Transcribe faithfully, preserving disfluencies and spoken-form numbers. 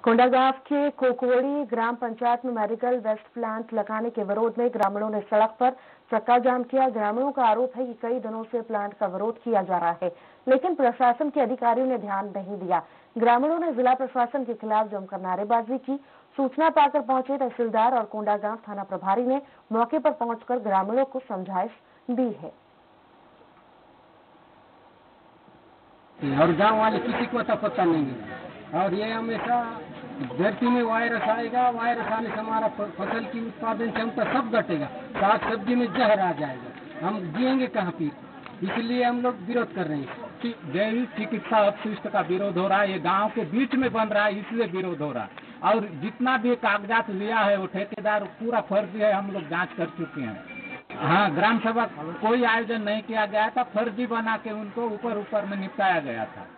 कोंडागांव के कोकवड़ी ग्राम पंचायत में medical waste plant लगाने के विरोध में ग्रामीणों ने सड़क पर चक्का जाम किया। ग्रामीणों का आरोप है कि कई दिनों से प्लांट का विरोध किया जा रहा है, लेकिन प्रशासन के अधिकारियों ने ध्यान नहीं दिया। ग्रामीणों ने जिला प्रशासन के खिलाफ जमकर नारेबाजी की। सूचना पाकर पहुंचे तहसीलदार और कोंडागांव थाना प्रभारी ने मौके पर पहुंचकर ग्रामीणों को समझाइश दी है। और गांव वाले किसी को तो पता नहीं है, और ये हमेशा धरती में वायरस आएगा, वायरस आने से हमारा फसल की उत्पादन क्षमता सब घटेगा, साग सब्जी में जहर आ जाएगा, हम जिएंगे कहाँ फिर। इसलिए हम लोग विरोध कर रहे हैं। जैविक चिकित्सा अपशिष्ट का विरोध हो रहा है, ये गांव के बीच में बन रहा है, इसलिए विरोध हो रहा है। और जितना भी कागजात लिया है वो ठेकेदार पूरा फर्जी है, हम लोग जांच कर चुके हैं। हाँ, ग्राम सभा कोई आयोजन नहीं किया गया था, फर्जी बना के उनको ऊपर ऊपर में निपटाया गया था।